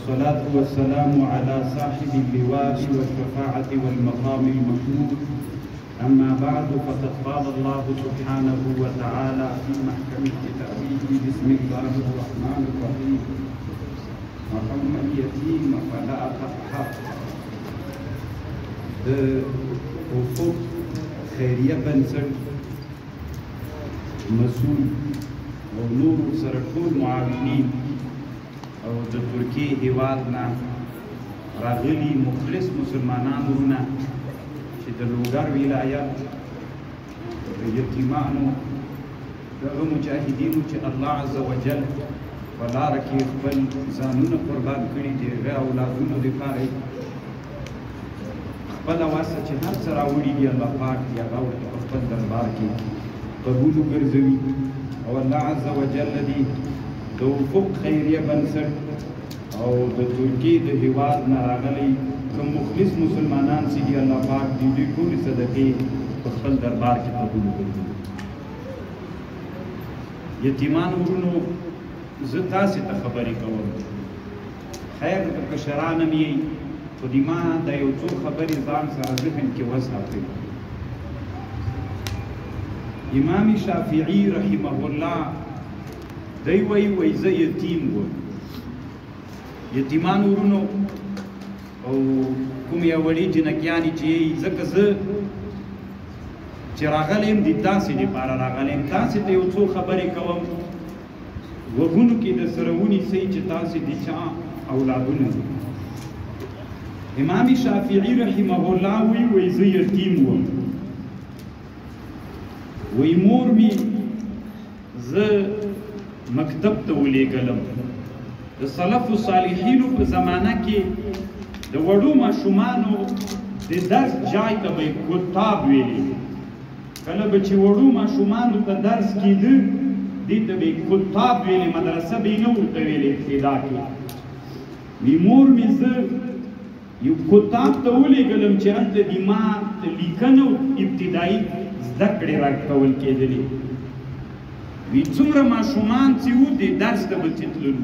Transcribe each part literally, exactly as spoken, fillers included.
والصلاة والسلام على صاحب اللواء والشفاعة والمقام المحمود. أما بعد، فقد قال الله سبحانه وتعالى في محكم كتابه: بسم الله الرحمن الرحيم. وأما اليتيم فلا تقهر. د افق خیریه بنسټ مسؤول او نور سره ټول معاونین او د ترکیې هیواد نه راغلي مخلص مسلمانان ورونه چې د لوګر ولایت د یتیمانو دغه مجاهدینو چې الله عز وجل په لاره کې خپل ځانونه قربان کړي دي، هغه اولادونو دپاره خپله واسطه چې هر څه راوړي دي الله پاک دې هغه ورته په خپل دربار کې قبول وګرځوي. او الله عز وجل دې د افق خیریه بنسټ او د ترکیې د هیواد نه راغلی کوم مخلص مسلمانان چې دي الله پاک دې دوی ټولې صدقې په خپل دربار کې قبول وګرځوي. یتیمان ورونو، زه تاسې ته خبرې کوم، خیر د کشران هم یې، خو د ما د یو څو خبرې ځان سره ذهن کې وساتئ. امام شافعي رحمه الله دی وایي وایي زه یتیم وم. یتیمان ورونو او کوم یو وړې جنکیانې چې یې، ځکه زه چې راغلی یم د تاسې دپاره راغلی یم، تاسې ته یو څو خبرې کوم، غوږونو کې د سره ونیسئ چې تاسې د چا اولادونه دي. امام شافعي رحمه الله وی وی زه یتیم وم. وی مور می زه مکتب ته ولېږلم. د سلفو صالحینو په زمانه کې د وړو ماشومانو د درس جای ته به یې کتاب ویلې. کله به چې وړو ماشومانو ته درس کېده، دې ته به یې کتاب ویلې، مدرسه به یې نه ورته ویلې ابتدا کې. وی مور می زه یو کتاب ته ولېږلم چې هلته د ما لیکنه ابتدایي زده کړې راکول کېدلې. وی څومره ماشومان چې وو دې درس ته به چې تللو،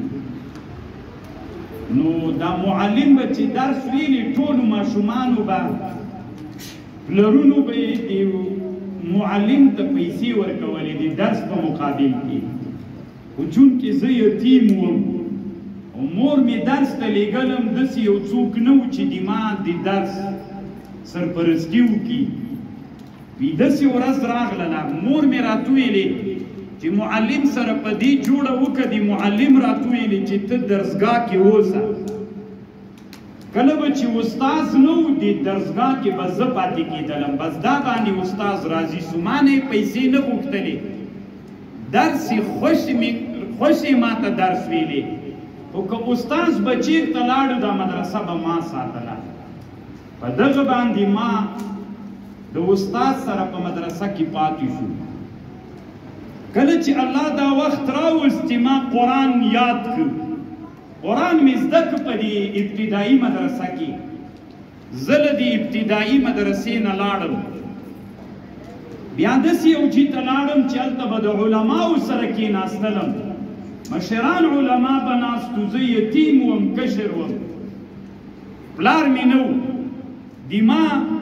نو دا معلم به چې درس ویلي، ټولو ماشومانو به پلرونو به یې د معلم ته پیسې ورکولې د درس په مقابل کې. خو چونکې زه یتیم وم او مور مې درس ته لېږلم، داسې یو څوک نه و چې د ما د درس سرپرستي وکړي. وي داسې ورځ راغله، مور مې راته ویلې چې معلم سره په دې جوړه وکړه، د معلم راته ویلې چې ته درسګاه کې اوسه. کله به چې استاز نه و د درسګاه کې به زه پاتې کېدلم، بس دا باندې استاز راضي سو، ما نه یې پیسې نه غوښتلې، درس یې خوښ یې ما ته درس ویلې. خو که استاز به چېرته لاړو، دا مدرسه به ما ساتله. په دغه باندې ما د استاد سره په مدرسه کې پاتې شو. کله چې الله دا وخت راوست چې ما قرآن یاد کړ، قرآن مې زده کړ په دې ابتدایي مدرسه کې. زه له دې ابتدایي مدرسې نه لاړم، بیا داسې یو ځای ته لاړم چې هلته به د علماو سره کېناستلم، مشران علما به ناستو، زه یتیم وم، کشر وم، پلار مې نه و. د ما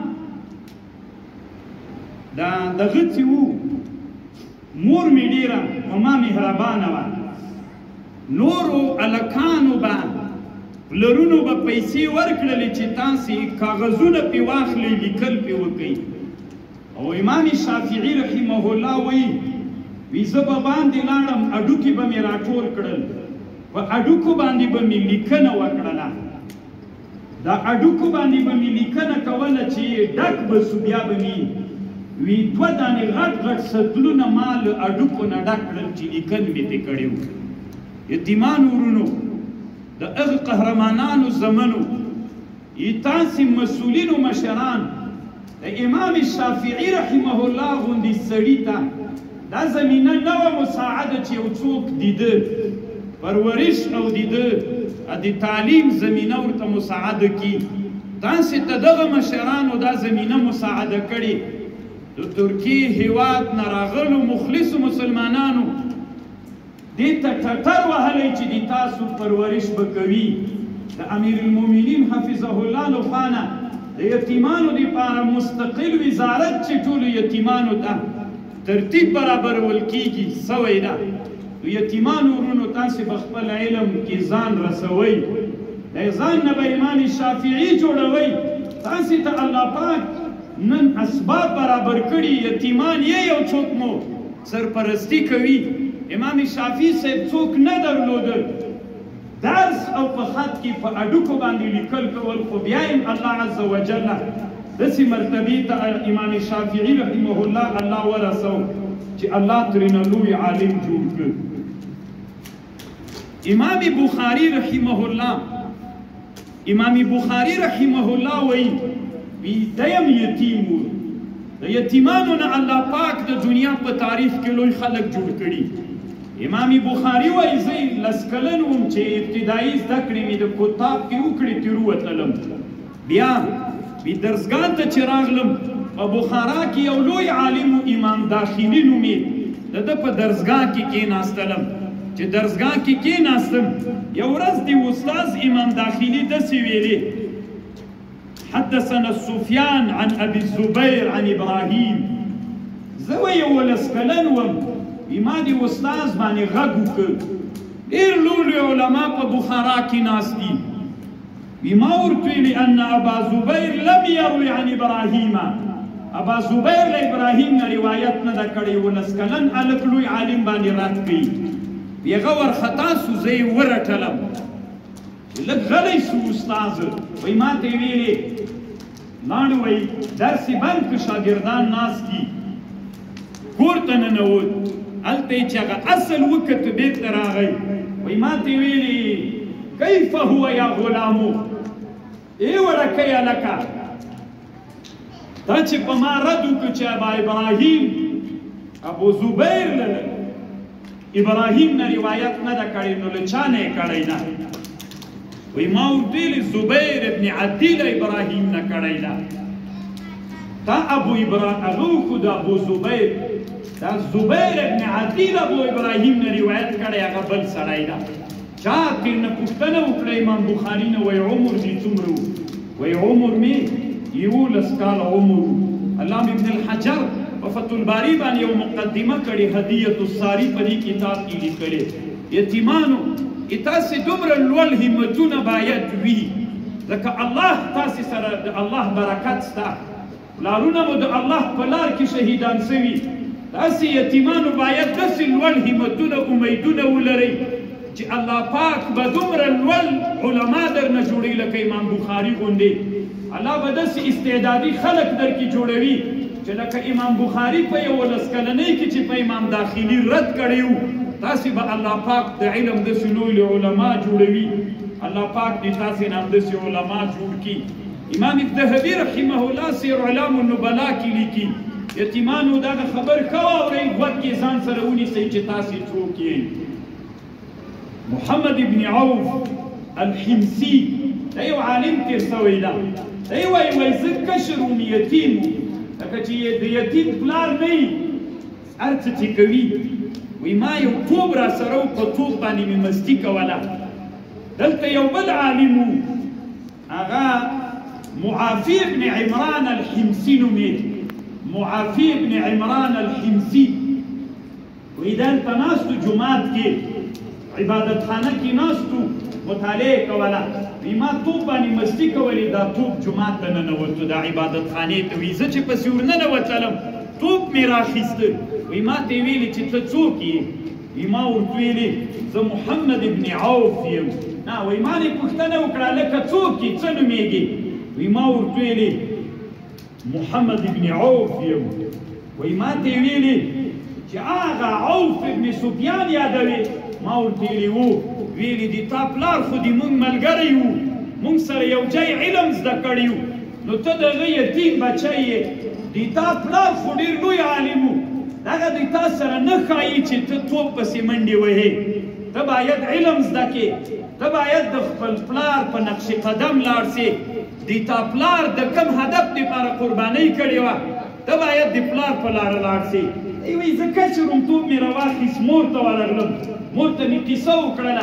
دا دغه چې و، مور مې ډېره په ما مهربانه وه. نورو هلکانو به پلرونو به پیسې ورکړلې چې تاسې کاغذونه پې واخلئ، لیکل پې وکئ. او امام شافعي رحمه الله وایي وی زه به باندې لاړم، اډوکي به مې راټول کړل، په اډوکو باندې به مې لیکنه وکړله. دا اډوکو باندې به مې لیکنه کوله چې ډک به سو، بیا به مې وی دوه دانې غټ غټ سطلونه ما له اډوکو نه ډک کړل چې لیکن مې ترې کړی و. یتیمان ورونو، د هغه قهرمانانو زمنو، تاسې مسؤلینو مشران، د امام شافعي رحمه الله غوندې سړي ته دا زمینه نه وه مساعده چې یو څوک د ده پرورش او د ده د تعلیم زمینه ورته مساعده کړي. تاسې ته دغه مشرانو دا زمینه مساعده کړې. د ترکیې هیواد نه راغلو مخلصو مسلمانانو دې ته ټټر وهلی چې د تاسو پرورش به کوي، د امیر المؤمنین حفظه الله لخوا د یتیمانو دپاره مستقل وزارت چې ټولو یتیمانو ته ترتیب برابرول کیږي سوی ده. یتیمانو ورونو تاسې په خپل علم کې ځان رسوئ، د ځان نه به امام شافعي جوړوئ. تاسې ته الله پاک نن اسباب برابر کړي، یتیمان یې یو څوک مو سرپرستی کوي. امام شافعي صاحب څوک نه درلودل، درس او په خط کې په اډوکو باندې لیکل کول، خو بیا هم الله عز وجل داسې مرتبې ته امام شافعي رحمه الله الله ورسو چې الله ترېنه لوی عالم جوړ کړ. امام بخاري رحمه الله امام بخاري رحمه الله وایي وی دیم یتیم و، د یتیمانو نه الله پاک د دنیا په تاریخ کې لوی خلک جوړ کړي. امام بخاري وایي زه لس کلن وم چې ابتدایي زده کړې مې د کتاب کې وکړې تېر وتلم، بیا وی درسګاه ته چې راغلم په بخارا کې یو لوی عالم امام داخلي نومې د ده په درسګاه کې کېناستلم. چې درسګاه کې کېناستم یو ورځ د استاذ امام داخلي داسې ویلې حدثنا سفیان عن ابي الزبير عن ابراهيم. زه وایي یولس کلن وم، ما د استاذ باندې غږ وکړ، ډېر لوی علما په بخارا کې ناست دي. وی ما ورته ویلي ان ابا زبیر لم یروي عن ابراهیم، ابا زبیر له ابراهیم نه روایت نه ده کړې. ولس کلن هلک لوی عالم باندې رد کوي. هغه ورخطا سو، زه یې ورټلم، لږ غلی سو استاذ. وایي ما ته یې ویلې لاړ وایي درس یې بند کړ، شاګردان ناست دي. کور ته ننوت، هلته یې چې هغه اصل وکت بیرته راغی. وایي ما ته یې ویلې کیف هو یا غلامو، ای وړکی هلکه دا چې په ما رد وکړو چې ابا ابراهیم ابو زبیر له ابراهیم نه روایت نه ده کړې، نو له چا نه یې کړی ده؟ وایي ما ورته ویلې زبیر ابن عدي له ابراهیم نه کړی ده. دا ابو ابراهیم هغه خو د ابو زبیر، دا زبیر ابن عدي له ابو ابراهیم نه روایت کړی، هغه بل سړی ده. چا ترېنه پوښتنه وکړه امام بخاري نه، وایي عمر دې څومره و؟ وایي عمر مې یولس کاله عمر و. علامه ابن الحجر په فتح الباري باندې یو مقدمه کړې، هدیة الساري په دې کتاب کې لیکلې. یتیمانو تاسې دومره لوړ همتونه باید وي، ځکه الله تاسې سره د الله برکت سته، پلارونه مو د الله په لار کې شهیدان سوي. تاسې یتیمانو باید داسې لوړ همتونه امیدونه ولرئ چې الله پاک به دومره لوړ علما درنه جوړوي لکه امام بخاري غوندې. الله به داسې استعدادي خلک درکې جوړوي چې لکه امام بخاري په یولس کلنۍ کې چې په امام داخلي رد کړی و، تاسې به الله پاک د علم داسې لوی علما جوړوي. الله پاک دې تاسې نه هم داسې علما جوړ کړي. امام الذهبي رحمه الله سیر اعلام النبلا کې لیکي یتیمانو دغه خبر کوه اورئ، غوږ کې ځان سره ونیسئ چې تاسې څوک یئ. محمد ابن عوف الحمصي دا یو عالم تیر سوی ده. دی وایي وایي زه کشر وم، یتیم و، لکه چې د یتیم پلار نه وي هر څه چې کوي. وایي ما یو توپ را سره و، په توپ باندې مې مستي کوله. دلته یو بل عالم و، هغه معافي ابن عمران الحمصي نومېد، معافي ابن عمران الحمصي. وایي دلته ناستو جومات کې عبادت خانه کې ناستو مطالعه کوله. وایي ما توپ باندې مستي کولې، دا توپ جومات ته ننوتو، دا عبادت خانې ته. وایي زه چې پسې ورننوتلم توپ مې راخیسته. وایي ما ته یې ویلې چې ته څوک یې؟ وایي ما ورته ویلې زه محمد ابن عوف یم. نه وایي ما نه پوښتنه وکړه لکه څوک یې، څه نومېږې؟ وایي ما ورته ویلې محمد ابن عوف یم. وایي ما ته یې ویلې چې هغه عوف ابن سفیان یادوي؟ ما ورته ویلې و. ویلې دي تا پلار خو دې مونږ ملګری وو، مونږ سره یو ځای علم زده کړی وو، نو ته د هغه یتیم بچی یې. دي تا پلار خو ډېر لوی عالم وو، دغه دې تا سره نه ښایي چې ته توپ پسې منډې وهې. ته باید علم زده کړې، ته باید د خپل پلار په نقش قدم لاړ سې. دې تا پلار د کوم هدف دپاره قربانۍ کړې وه، ته باید د پلار په لاره لاړ سې. ای وایي زه کچر وم، توپ مې راواخیست، مور ته ورغلم، مور ته مې قصه وکړله چې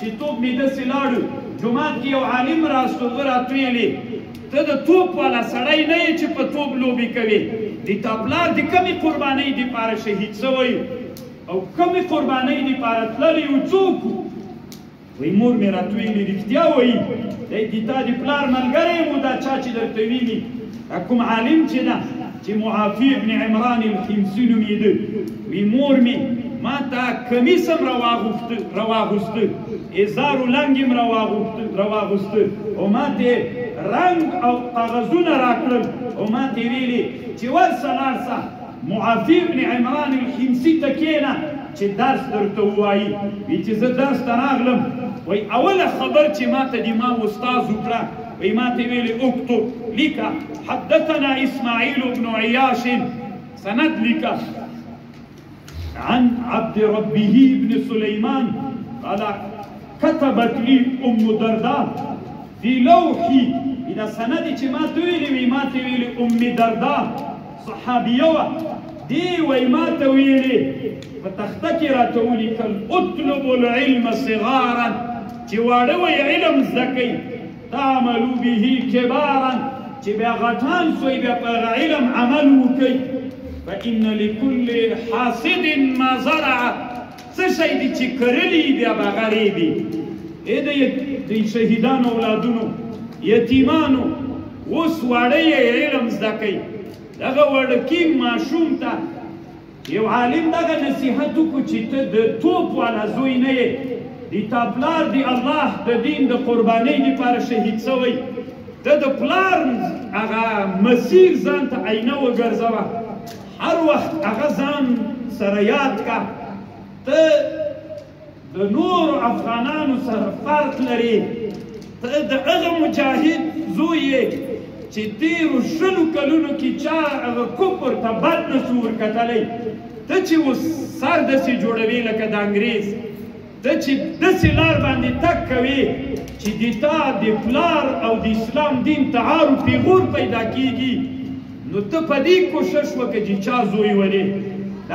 چې توپ مې داسې لاړو جومات کې یو عالم راستو هغه راته ویلې ته د توپ والا سړی نه یې چې په توپ لوبې کوې د تا پلار د کمې قربانۍ دپاره شهید شوی او کمې قربانۍ دپاره تللی و څوک وایي مور مې راته ویلې رښتیا وایي دی د تا د پلار ملګری یم دا چا چې درته ویني کوم عالم چې ده چې معافي ابن عمران الحمصي نومېده وی مور مې ما ته کمیس هم راواغوسته ازار و لنګ هم راواغوسته او ما ته رنګ او کاغذونه راکړل او ما ته ویلې چې ورسه لاړ شه معافي ابن عمران الحمصي ته کښېنه چې درس درته ووایي وی چې زه درس ته راغلم وایي اوله خبر چې ما ته د ما استاذ وکړه وی ما ته ویلې اکتب لیکه حدثنا اسماعیل بن عیاش سند لیکه عن عبد ربه بن سليمان قال كتبت لي ام درداء في لوحي اذا سندي چې ما تویلې وی ما ته ویلې ام درداء صحابیه دی وی ما ته ویلې په تخته کې راته ولیکل اطلب العلم صغارا چې واړه وی علم زده کوي تعملوا به كبارا چې بیا غټان سوی بیا په علم عمل وکړي فإن لكل حاصد ما زرع څه شی دی چې کرلی بیا به غریبي ای د شهیدانو اولادونو یتیمانو اوس واړه علم زده کوي دغه وړکي ماشوم ته یو عالم دغه نصیحت وکړو چې ته د توپ والا زوی نه یې د تا پلار د الله د دین د قربانۍ دپاره شهید شوی ته د پلار هغه مسیر ځان ته آینه وګرځوه هر وخت هغه ځان سره یاد کا ته د نور افغانانو سره فرق لري ته د هغه مجاهد زوی یې چې تیرو شلو کلونو کې چا هغه کفر ته بد نسو ورکتلی ته چې اوس سر داسې جوړوي لکه د انګریز ته چې داسې لار باندې تګ کوې چې د تا د پلار او د اسلام دین تعارف پیغور پیدا کیږي نو ته په دې کوشش وکړه چې چا زوی ولې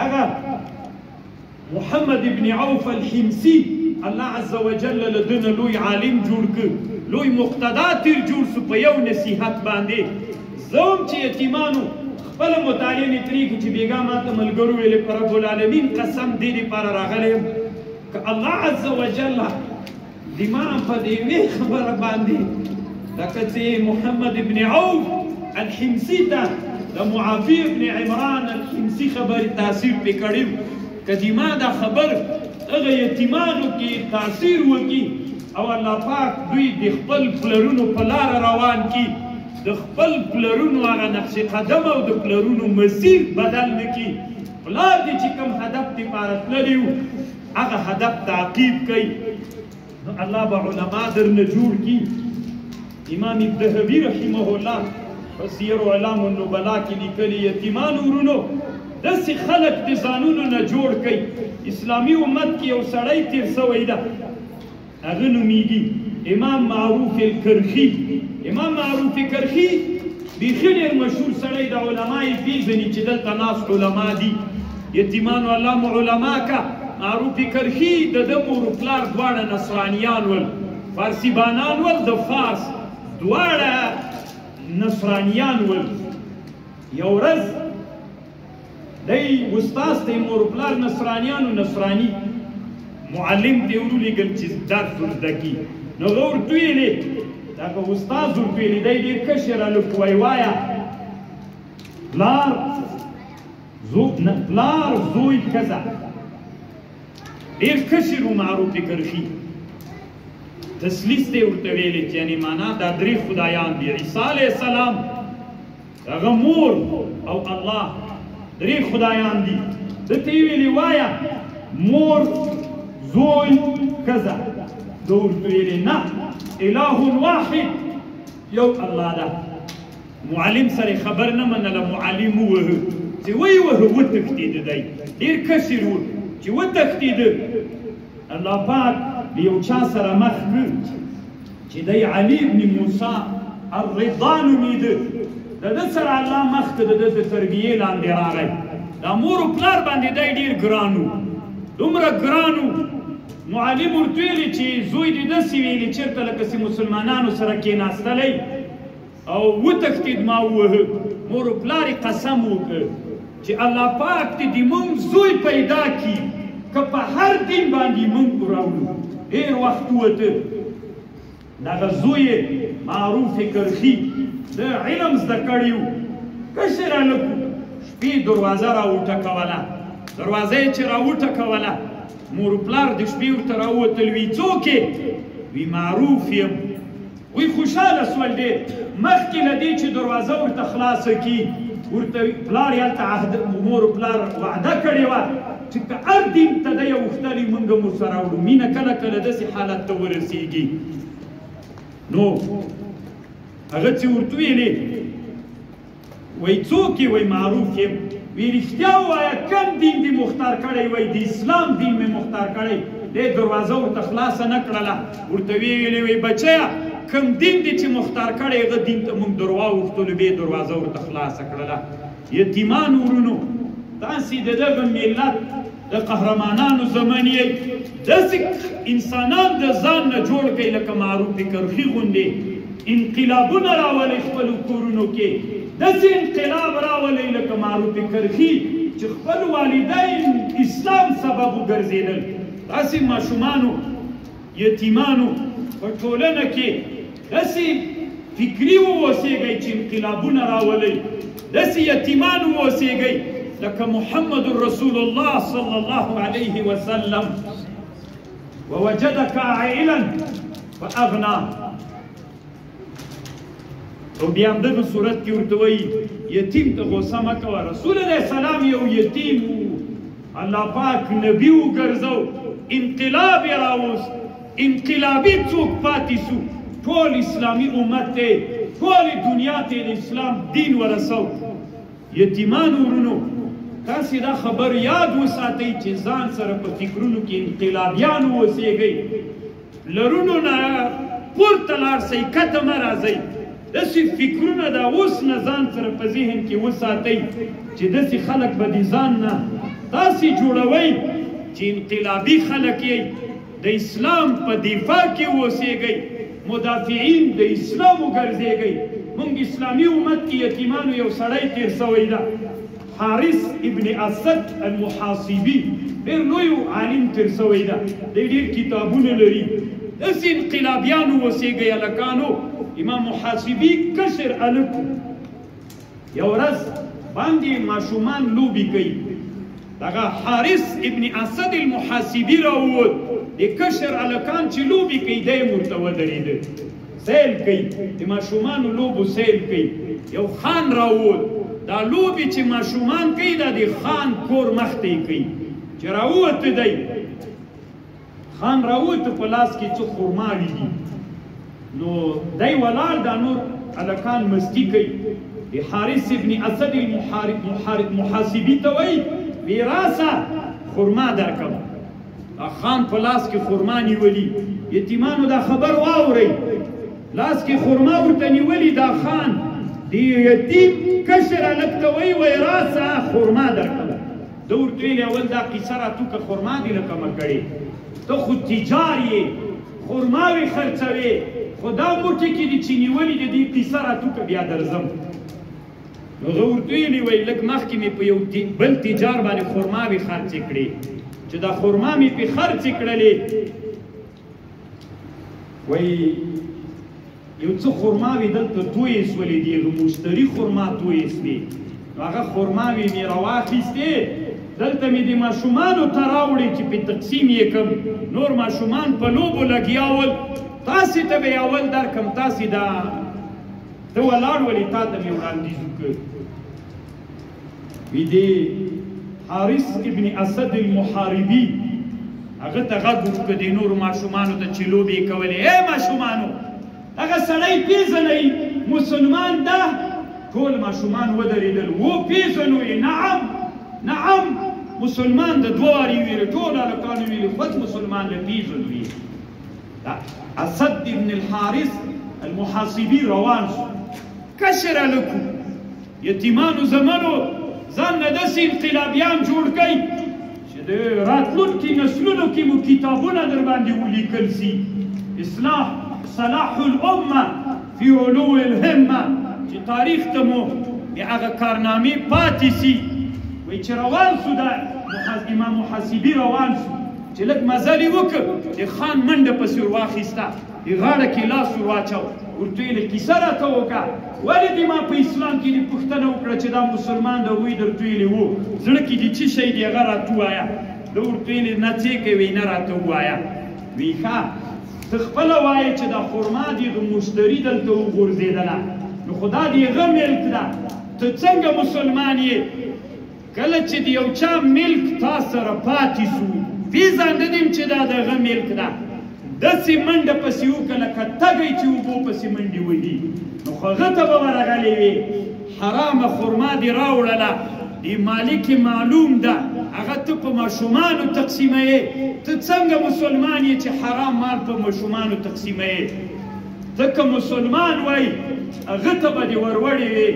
دغه محمد ابن عوف الحمصي الله عز وجل له دنه لوی عالم جوړ کړ لوی مقتدا تیر جوړ سو په یو نصیحت باندې زه هم چې یتیمانو خپله مطالعه مې ترې کړي چې بېګا ما ته ملګرو ویلې په رب العالمین قسم دې دپاره راغلی یم که الله عز وجل د ما په دې یوې خبره باندې لکه چې محمد ابن عوف الحمصي ته د معافي ابن عمران الحمصي خبرې تاثیر پې کړی که د ما دا خبر هغه یتیمانو کې تاثیر وکړي او الله پاک دوی د خپل پلرونو په لاره روان کړي د خپل پلرونو هغه نقش قدم او د پلرونو مسیر بدل نه کړي پلار دې چې کوم هدف دپاره تللی و هغه هدف تعقیب کوي نو الله به علما درنه جوړ کړي امام الذهبي رحمه الله په سیر اعلام النبلا کې لیکلي یتیمانو ورونو داسې خلک د ځانونو نه جوړ کوي اسلامي امت کې یو سړی تیر سوی ده هغه نومیږي امام معروف الکرخي امام معروف کرخي بیخي ډېر مشهور سړی د علما یې پېژني چې دلته ناست علما دي یتیمانو الله مو علما کا معروف کرخي د ده مور پلار دواړه نصرانیان ول فارسي بانان ول د فارس دواړه نصرانیان ول یو ورځ دی استاذ ته مور پلار نصرانیانو نصراني معلم دی ورولېږل چې درس ورزده کړي نو هغه ورته ویلې دغه استاذ ورته ویلې دی ډېر کشر هلک وایي وایه پلار پلار زوی ښځه ډېر کشر و معروف کرخي تسلیس ته ورته ویلې چې یعنې معنا دا درې خدایان دي عیسی علیه السلام هغه مور او الله درې خدایان دي ده ته یې ویلې وایه مور زوی ښځه ده ورته ویلې نه اله واحد یو الله ده معلم سره خبر نه منله معلم ووهه چې ویې وهه وتښتېده دی ډېر کشر و چې وتښتېده الله پاک د یو چا سره مخ کړ چې دی علي بن موسی الرضا نومېده د ده سره الله مخ کړ د ده د تربیې لاندې راغی دا مور و پلار باندې دی ډېر ګران و دومره ګران و معلم ورته ویلي چې زوی دې داسې ویلي چېرته لکه چې مسلمانانو سره کېناستلی او وتښتېد ما ووهه مور و پلار یې قسم وکړ چې الله پاک دې د موږ زوی پیدا کړي که په هر دین باندې موږ راوړو ډېر وخت ووته دغه زوی یې معروف کرخي د علم زده کړی و کشر هلک شپې دروازه راوټکوله دروازه یې چې راوټکوله مور و پلار د شپې ورته راووتل وي څوک یې وي معروف یم وی خوشحاله سول ډېر مخکې له دې چې دروازه ورته خلاصه کړي ورته پلار یې هلته عهد مور و پلار وعده کړې وه چې که هر دین ته دی اوښتلی موږ هم ورسره وړو مینه کله کله داسې حالت ته ورسېږي نو هغه چې ورته ویلې وی څوک یې وی معروف یم وی رښتیا ووایه کم دین دې مختار کړی وی د اسلام دین مې مختار کړی دې دروازه ورته خلاصه نه کړله ورته ویې ویلې وی بچیه کم دین دې چې مختار کړی هغه دین ته موږ در واوښتلو بیا دروازه ورته خلاصه کړله یتیمانو ورونو تاسې د دغه ملت د قهرمانانو زمن یې داسې انسانان د ځان نه جوړ کړئ لکه معروف کرخي غوندې انقلابونه راولئ خپلو کورونو کې داسې انقلاب راولئ لکه معروف کرخي چې خپل والدین اسلام سبب وګرځېدل داسې ماشومانو یتیمانو په ټولنه کې داسې فکري واوسېږئ چې انقلابونه راولئ داسې یتیمان واوسېږئ لکه محمد رسول الله صلی الله علیه وسلم ووجدك عائلا فاغنى او بیا هم دغه صورت کې ورته وایي یتیم ته غوسه مه کوه رسول علیه السلام یو یتیم و الله پاک نبي وګرځو انقلاب یې راوست انقلابي څوک پاتې سو ټول اسلامي امت ته ټولې دنیا ته د اسلام دین ورسو یتیمانو ورونو تاسې دا خبر یاد وساتئ چې ځان سره په فکرونو کې انقلابیان واوسېږئ لرونو نه پورته لاړ شئ کته مه راځئ داسې فکرونه دا اوس نه ځان سره په ذهن کې وساتئ چې داسې خلک به د ځان نه تاسې جوړوئ چې انقلابي خلک یې د اسلام په دفاع کې واوسېږئ مدافعین د اسلام وګرځېږئ موږ اسلامي امت کې یتیمانو یو سړی تېر سوی ده حارث ابن اسد المحاصبي ډېر لوی عالم تېر سوی ده دی ډېر کتابونه لري داسې انقلابیانو اوسېږئ هلکانو امام محاصبي کشر هلک یو ورځ باندې ماشومان لوبې کوي دغه حارث ابن اسد المحاصبي راووت د کشر هلکان چې لوبې کوي دی هم ورته ودرېده سیل کوي د ماشومانو لوبو سیل کوي یو خان راووت دا لوبې چې ماشومان کوي دا د خان کور مخته یې کوي چې راووته دی خان راووته په لاس کې څه خرماوي دي نو دی ولاړ دا نور هلکان مستي کوي د حارث ابن اسد المحاصبي ته وایي وی راسه خرما درکم خان په لاس کې خرما نیولي یتیمانو دا خبر واورئ لاس کې خرما ورته نیولي دا خان د یتیم کشر هلک ته وایي وی راسه خرما درکړه ده ورته ویلې اول دا قیصه راتوکه خرما دې نه کمه کړې ته خو تجار یې خرماوې خرڅوې خو دا موټې کې دې چې نیولي د دې قیصه راتوکه بیا درځم نو هغه ورته ویلي وایي لږ مخکې مې په یو بل تجار باندې خرماوې خرڅې کړې چې دا خرما مې پې خرڅې کړلې وایي یو څه خرماوې دلته تویې سولې دي هغه مشتري خرما تویې سوې نو هغه خرماوې مې راواخیستې دلته مې د ماشومانو ته راوړې چې پې تقسیم یې کړم نور ماشومان په لوبو لګیا ول تاسې ته به یې اول درکړم تاسې دا ته ولاړ ولې تا ته مې وړاندیز وکړ وي دې حارث ابن اسد المحاربي هغه ته غږ وکړه دې نورو ماشومانو ته چې لوبې یې کولې ای ماشومانو هغه سړی پیژنئ مسلمان ده ټول ماشومان ودرېدل و پیژنو یې نعم نعم مسلمان د دوه وارې ویلې ټول هلکانو ویلې خود مسلمان له پیژنو یې اسد ابن الحارث المحاصبي روان شو کشر هلکو یتیمانو زمنو ځان نه داسې انقلابیان جوړ کړئ چې د راتلونکي نسلونو کې مو کتابونه در باندې ولیکل سي اصلاح صلاح الامه فی علو الهمه چې تاریخ ته مو د هغه کارنامې پاتې سي وایي چې روان سو دا امام محاسبي روان سو چې لږ مزل یې وکړ د خان منډه پسې ور واخیسته د غاړه کې لاس ور واچو ورته یې کیسه راته وکړه ولې دې ما په اسلام کې دې پوښتنه وکړه چې دا مسلمان د هغوی درته ویلي وو زړه کې دې څه شی دی هغه راته ووایه ده ورته ویلې نه څه کوې نه راته ووایه وی ښه ته خپله وایې چې دا خرما دې د مشتري دلته وغورځېدله نو خو دا د هغه ملک ده ته څنګه مسلمان یې کله چې د یو چا ملک تا سره پاتې سو ویزه نه دیم چې دا د هغه ملک ده داسې منډه پسې وکړه لکه تږی چې اوبو پسې منډې وهي نو خو هغه ته به ورغلې وې حرامه خرما دې راوړله د مالک معلوم ده هغه ته په ماشومانو تقسیموې ته څنګه مسلمان یې چې حرام مال په ماشومانو تقسیموې ته که مسلمان وای هغه ته به دې وروړې وې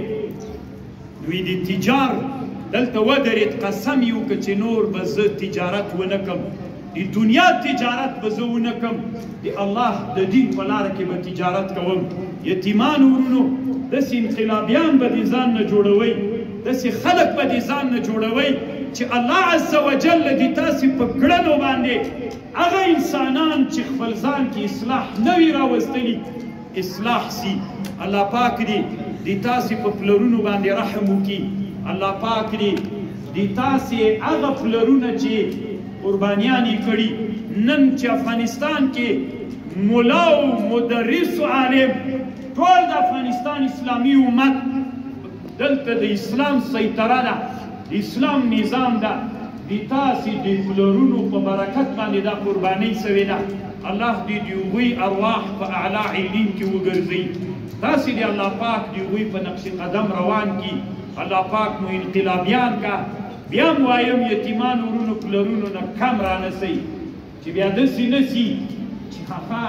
دوی د تجار دلته ودرېد قسم یې وکړه چې نور به زه تجارت ونه کړم د دنیا تجارت به زه ونه کړم د الله د دین په لاره کې به تجارت کوم یتیمانو ورونو داسې انقلابیان به دې ځان نه جوړوئ داسې خلک به دې ځان نه جوړوئ چې الله عز وجل دې تاسې په کړنو باندې هغه انسانان چې خپل ځان کې اصلاح نه وي راوستلي اصلاح سي الله پاک دې دې تاسې په پلرونو باندې رحم وکړي الله پاک دې دې تاسې هغه پلرونه چې قربانیان یې کړي نن چې افغانستان کې ملا او مدرس او عالم ټول د افغانستان اسلامي امت دلته د اسلام سیطره ده د اسلام نظام ده د تاسې د پلرونو په برکت باندې دا قربانۍ سوې ده الله دې د هغوی ارواح په اعلی علین کې وګرځوي تاسې د الله پاک د هغوی په نقش قدم روان کړي الله پاک مو انقلابیان کا بیا م وایم یتیمان ورونو پلرونو نه کم رانسئ چې بیا داسې نه سي چې هغه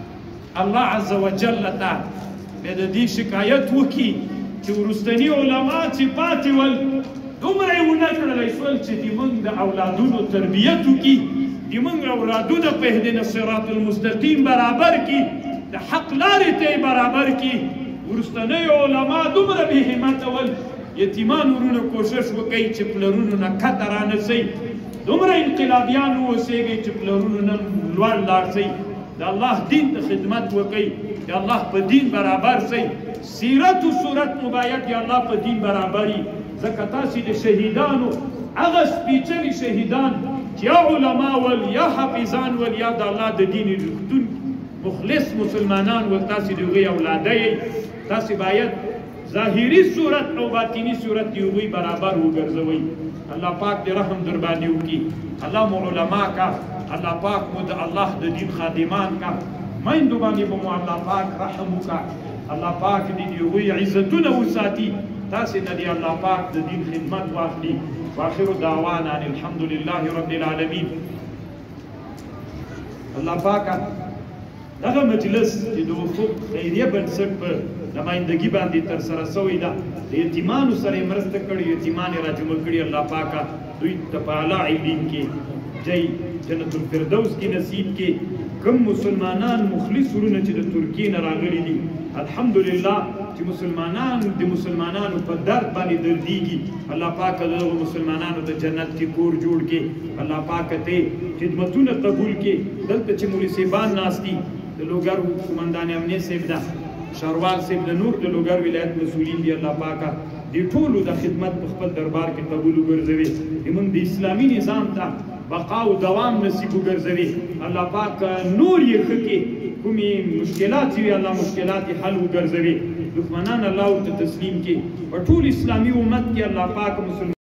الله عز وجل ته بیا د دې شکایت وکړي چې وروستني علما چې پاتې ول دومره یې ونه کړلی شول چې زموږ د اولادونو تربیت وکړي زموږ اولادونه په اهدنا الصراط المستقیم برابر کړي د حق لارې ته یې برابر کړي وروستنی علما دومره بې همته ول یتیمان ورونو کوشش وکړئ چې پلرونو نه کته رانسئ دومره انقلابیان واوسېږئ چې پلرونو نه لوړ لاړ سئ د الله دین ته خدمت وکړئ د الله په دین برابر سئ سیرت و صورت مبایق د الله په دین برابري ځکه تاسې د شهیدانو هغه سپېڅلي شهیدان چې یا علما ول یا حافظان ول یا د الله د دین رښتون مخلص مسلمانان ول تاسې د هغوی اولاده یئ تاسې باید ظاهري صورت او باطنی صورت دی هغوی برابر وګرځوئ الله پاک دې رحم در باندې وکړي الله مو علما کا الله پاک مو د الله د دین خادمان کا میندو باندې به مو الله پاک رحم وکړه الله پاک دې د هغوی عزتونه وساتي تاسې نه دې الله پاک د دین خدمت واخلي واخر دعوانا ان الحمد لله رب العالمین الله پاکه دغه مجلس چې د حقوق خیریه بنسټ په نمایندګي باندې ترسره سوی ده د یتیمانو سره یې مرسته کړې یتیمان یې راجمع کړي الله پاکه دوی ته په اعلی علین کې جای جنت الفردوس کې نصیب کې کوم مسلمانان مخلص ورونه چې د ترکیې نه راغلي دي الحمدلله چې مسلمانان د مسلمانانو په درد باندې دردیږي الله پاک دغه مسلمانانو د جنت کې کور جوړ کې الله پاک ته خدمتونه قبول کې دلته چې مولوي صاحبان ناست دي د لوګر قومندان امنیت صاحب ده شاروال صاحب د نور د لوګر ولایت مسؤلین دي الله پاکه دې ټولو د خدمت په خپل دربار کې قبول وګرځوي زموږ د اسلامي نظام ته بقا او دوام نصیب وګرځوي الله پاک نور یې ښه کړي کومې مشکلات وي الله مشکلات یې حل وګرځوي دښمنان الله ورته تسلیم کړي په ټول اسلامي امت کې الله پاک مسلمان